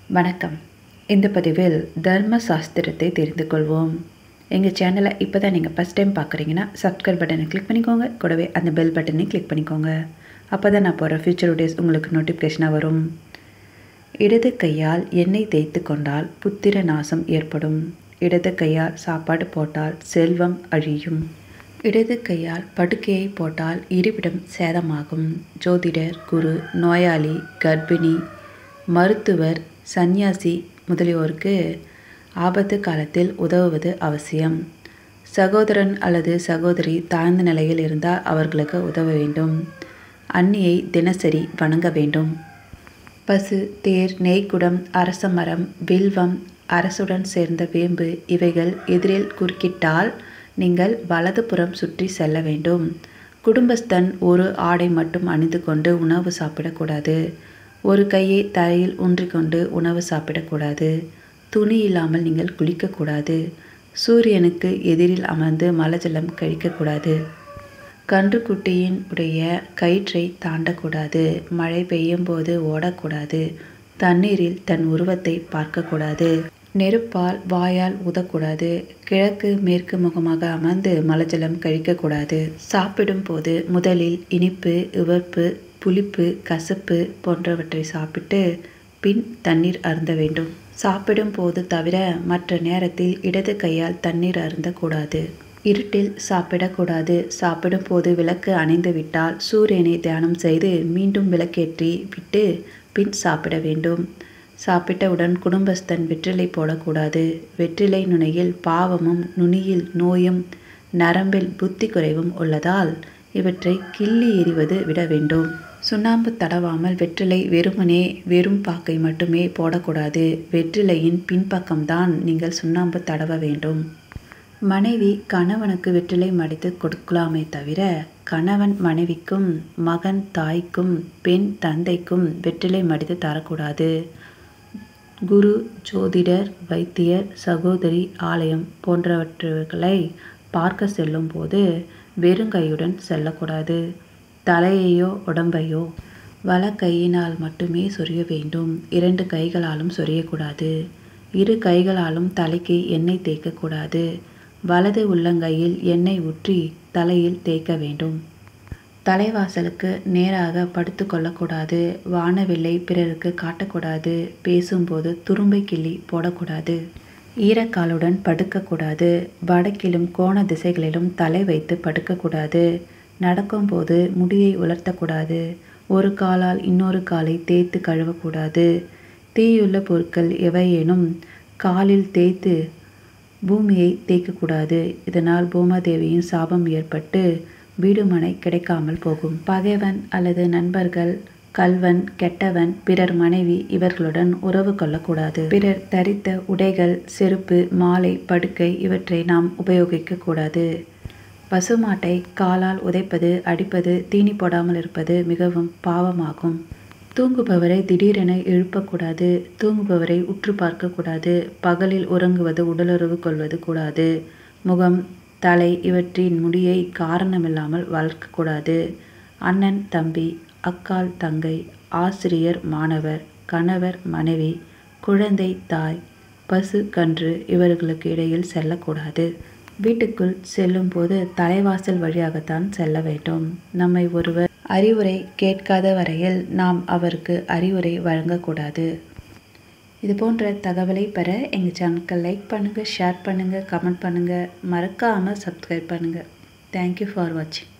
வணக்கம். இந்த பதிவில் தர்ம சாஸ்திரத்தை தெரிந்து கொள்வோம். எங்கள் சேனலை இப்போ தான் நீங்கள் ஃபஸ்ட் டைம் பார்க்குறீங்கன்னா சப்ஸ்கிரைப் பட்டனை கிளிக் பண்ணிக்கோங்க. கூடவே அந்த பெல் பட்டனை கிளிக் பண்ணிக்கோங்க. அப்போ தான் நான் போகிற ஃபியூச்சர் வீடியோஸ் உங்களுக்கு நோட்டிஃபிகேஷனாக வரும். இடது கையால் எண்ணெய் தேய்த்து கொண்டால் புத்திர நாசம் ஏற்படும். இடது கையால் சாப்பாடு போட்டால் செல்வம் அழியும். இடது கையால் படுக்கையை போட்டால் இருப்பிடம் சேதமாகும். ஜோதிடர், குரு, நோயாளி, கர்ப்பிணி, மருத்துவர், சந்நியாசி முதலியோருக்கு ஆபத்து காலத்தில் உதவுவது அவசியம். சகோதரன் அல்லது சகோதரி தாழ்ந்த நிலையில் இருந்தால் அவர்களுக்கு உதவ வேண்டும். அன்னியை தினசரி வணங்க வேண்டும். பசு, தேர், நெய்க்குடம், அரச மரம், வில்வம், அரசுடன் சேர்ந்த வேம்பு இவைகள் எதிரில் குறுக்கிட்டால் நீங்கள் வலதுபுறம் சுற்றி செல்ல வேண்டும். குடும்பஸ்தன் ஒரு ஆடை மட்டும் அணிந்து கொண்டு உணவு சாப்பிடக்கூடாது. ஒரு கையை தரையில் ஊன்றிக்கொண்டு உணவு சாப்பிடக்கூடாது. துணி இல்லாமல் நீங்கள் குளிக்கக்கூடாது. சூரியனுக்கு எதிரில் அமர்ந்து மலஜலம் கழிக்கக்கூடாது. கன்றுக்குட்டியின் உடைய கயிற்றை தாண்டக்கூடாது. மழை பெய்யும் போது ஓடக்கூடாது. தண்ணீரில் தன் உருவத்தை பார்க்கக்கூடாது. நெருப்பால் வாயால் ஊதக்கூடாது. கிழக்கு மேற்கு முகமாக அமர்ந்து மலஜலம் கழிக்கக்கூடாது. சாப்பிடும் போது முதலில் இனிப்பு, உவர்ப்பு, புளிப்பு, கசப்பு போன்றவற்றை சாப்பிட்டு பின் தண்ணீர் அருந்த வேண்டும். சாப்பிடும் போது தவிர மற்ற நேரத்தில் இடது கையால் தண்ணீர் அருந்தக்கூடாது. இருட்டில் சாப்பிடக்கூடாது. சாப்பிடும் போது விளக்கு அணைந்து விட்டால் சூரியனை தியானம் செய்து மீண்டும் விளக்கேற்றி விட்டு பின் சாப்பிட வேண்டும். சாப்பிட்டவுடன் குடும்பஸ்தன் வெற்றிலை போடக்கூடாது. வெற்றிலை நுனியில் பாவமும் நுனியில் நோயும் நரம்பில் புத்தி குறைவும் உள்ளதால் இவற்றை கிள்ளி எறிவது விட வேண்டும். சுண்ணாம்பு தடவாமல் வெற்றிலை வெறுமனே வெறும் பாக்கை மட்டுமே போடக்கூடாது. வெற்றிலையின் பின்பக்கம்தான் நீங்கள் சுண்ணாம்பு தடவ வேண்டும். மனைவி கணவனுக்கு வெற்றிலை மடித்து கொடுக்கலாமே தவிர கணவன் மனைவிக்கும், மகன் தாய்க்கும், பெண் தந்தைக்கும் வெற்றிலை மடித்து தரக்கூடாது. குரு, ஜோதிடர், வைத்தியர், சகோதரி, ஆலயம் போன்றவற்றை பார்க்க செல்லும் போது வெறுங்கையுடன் செல்லக்கூடாது. தலையையோ உடம்பையோ வல கையினால் மட்டுமே சொரிய வேண்டும். 2 கைகளாலும் சொரியக்கூடாது. 2 கைகளாலும் தலைக்கு எண்ணெய் தேய்க்கக்கூடாது. வலது உள்ளங்கையில் எண்ணெய் ஊற்றி தலையில் தேய்க்க வேண்டும். தலைவாசலுக்கு நேராக படுத்து கொள்ளக்கூடாது. வானவில்லை பிறருக்கு காட்டக்கூடாது. பேசும்போது துரும்பை கிள்ளி போடக்கூடாது. ஈரக்காலுடன் படுக்கக்கூடாது. வடக்கிலும் கோண திசைகளிலும் தலை வைத்து படுக்கக்கூடாது. நடக்கும்போது முடியை உலர்த்தக்கூடாது. ஒரு காலால் இன்னொரு காலை தேய்த்து கழுவக்கூடாது. தீயுள்ள பொருட்கள் எவையேனும் காலில் தேய்த்து பூமியை தேய்க்கக்கூடாது. இதனால் பூமாதேவியின் சாபம் ஏற்பட்டு வீடுமனை கிடைக்காமல் போகும். பகைவன் அல்லது நண்பர்கள், கள்வன், கெட்டவன், பிறர் மனைவி இவர்களுடன் உறவு கொள்ளக்கூடாது. பிறர் தரித்த உடைகள், செருப்பு, மாலை, படுக்கை இவற்றை நாம் உபயோகிக்க கூடாது. பசுமாட்டை காலால் உதைப்பது, அடிப்பது, தீனி போடாமல் இருப்பது மிகவும் பாவமாகும். தூங்குபவரை திடீரென எழுப்பக்கூடாது. தூங்குபவரை உற்று பார்க்கக்கூடாது. பகலில் உறங்குவது, உடலுறவு கொள்வது கூடாது. முகம், தலை இவற்றின் முடியை காரணமில்லாமல் வளர்க்கக்கூடாது. அண்ணன், தம்பி, அக்கால், தங்கை, ஆசிரியர், மாணவர், கணவர், மனைவி, குழந்தை, தாய், பசு, கன்று இவர்களுக்கு இடையில் செல்லக்கூடாது. வீட்டுக்குள் செல்லும் போது தலைவாசல் வழியாகத்தான் செல்ல வேண்டும். நம்மை ஒருவர் அறிவுரை கேட்காத வரையில் நாம் அவருக்கு அறிவுரை வழங்கக்கூடாது. இது போன்ற தகவலை பெற எங்கள் சேனலுக்கு லைக் பண்ணுங்கள், ஷேர் பண்ணுங்கள், கமெண்ட் பண்ணுங்கள். மறக்காமல் சப்ஸ்கிரைப் பண்ணுங்கள். தேங்க்யூ ஃபார் வாட்சிங்.